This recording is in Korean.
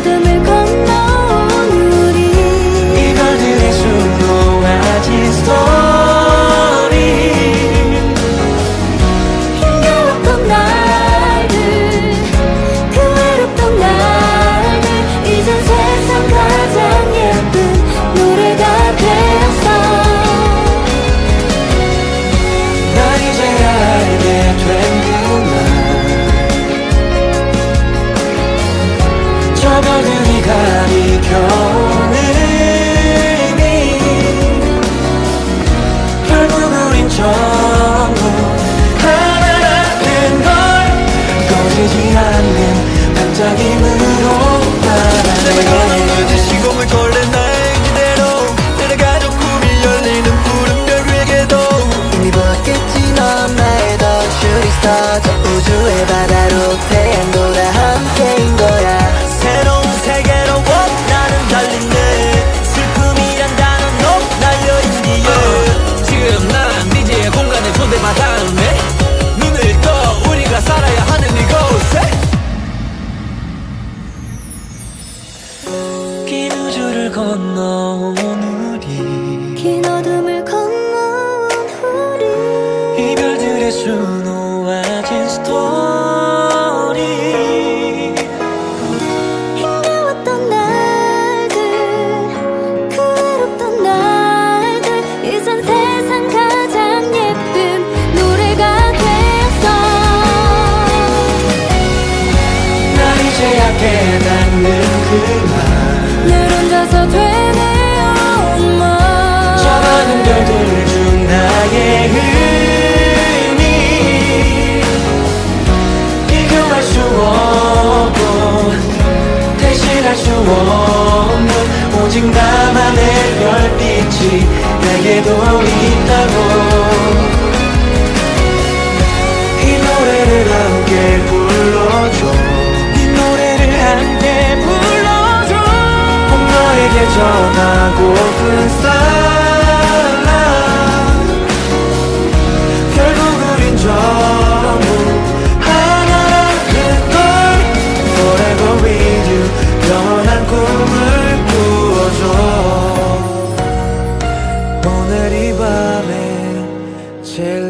어둠을 건너온 우리 이별들의 수놓아진 스토리 힘겨웠던 날들 그 외롭던 날들 이젠 세상 가장 예쁜 노래가 되었어 난 이제야 알게 된 저 별들이 가리켜오는 이 결국 우린 전부 하나라는 걸 꺼지지 않는 반짝임으로 내가 걸어오는 시공을 걸는 나의 그대로 내려가죠 꿈이 열리는 푸른 별 위에도 이미 보았겠지 넌 나의 더 슈팅스타 저 우주의 바다로 태양보다 함께인 거야 새로운 세계로 나는 달리네 슬픔이란 단어로 날려있기에 지금 난 미지의 공간에 존재받았네 눈을 떠 우리가 살아야 하는 이곳에 긴 우주를 건너온 우리 긴 어둠을 건너온 우리 이별들의 수놓아진 스토리 힘겨웠던 날들 그 외롭던 날들 이젠 세상 가장 예쁜 노래가 되었어 난 이제야 깨닫는 그말 늘 혼자서 되뇌어 엄마 저 많은 별들 중 나의 의미 비교할 수 없고 대신할 수 없는 오직 나만의 별빛이 내게도 있다고 이 노래를 함께 불러줘 이 노래를 함께 불러줘 꼭 너에게 전하고픈 사랑 결국 우린 전부 하나라는 걸 Forever with you 변한 꿈을 꾸어줘 오늘 이 밤에 제일